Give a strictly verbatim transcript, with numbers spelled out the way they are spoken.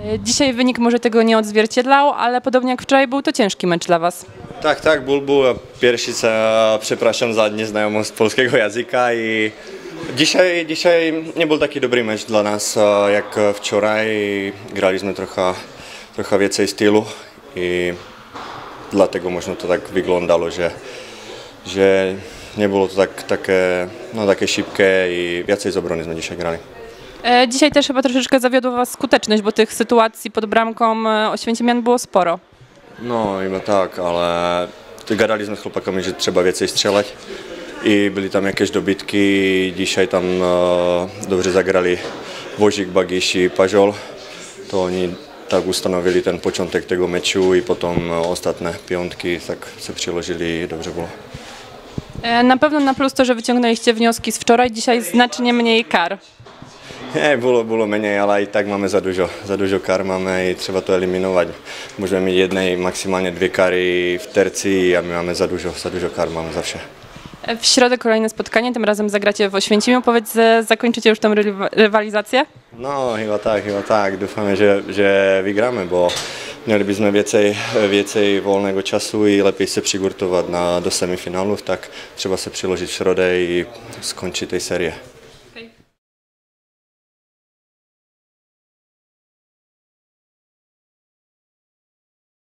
Dzisiaj wynik może tego nie odzwierciedlał, ale podobnie jak wczoraj był to ciężki mecz dla Was. Tak, tak, był, był pierwszy, przepraszam za nieznajomość polskiego języka i dzisiaj, dzisiaj nie był taki dobry mecz dla nas jak wczoraj. Graliśmy trochę, trochę więcej stylu i dlatego można to tak wyglądało, że, że nie było to tak, takie, no, takie szybkie i więcej z obronyśmy dzisiaj grali. Dzisiaj też chyba troszeczkę zawiodła Was skuteczność, bo tych sytuacji pod bramką Oświęcimian było sporo. No chyba tak, ale gadaliśmy z chłopakami, że trzeba więcej strzelać i byli tam jakieś dobitki i dzisiaj tam e, dobrze zagrali Wozik, Bagiś i Pajol. To oni tak ustanowili ten początek tego meczu i potem ostatnie piątki tak się przyłożyli i dobrze było. Na pewno na plus to, że wyciągnęliście wnioski z wczoraj, dzisiaj znacznie mniej kar. Nie, było, było mniej, ale i tak mamy za dużo, za dużo kar mamy i trzeba to eliminować. Możemy mieć jednej, maksymalnie dwie kary w tercji, a my mamy za dużo, za dużo kar mamy zawsze. W środę kolejne spotkanie, tym razem zagracie w Oświęcimiu. Powiedz, zakończycie już tą rywalizację? No chyba tak, chyba tak. Dúfame, że, że wygramy, bo mielibyśmy więcej, więcej wolnego czasu i lepiej się przygotować na, do semifinałów, tak trzeba się przyłożyć w środę i skończyć tej serię.